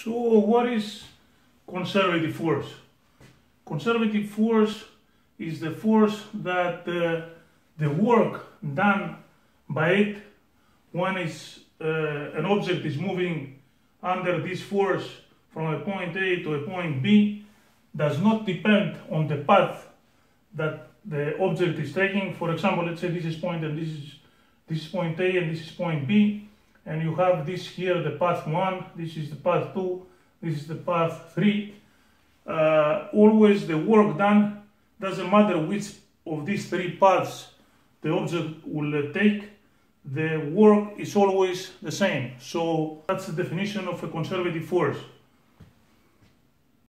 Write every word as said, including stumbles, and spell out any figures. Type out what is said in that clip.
So what is conservative force? Conservative force is the force that uh, the work done by it when is, uh, an object is moving under this force from a point A to a point B does not depend on the path that the object is taking. For example, let's say this is point and this is this is point A and this is point B, and you have this here, the path one, this is the path two, this is the path three. Uh, always the work done, doesn't matter which of these three paths the object will uh, take, the work is always the same. So that's the definition of a conservative force.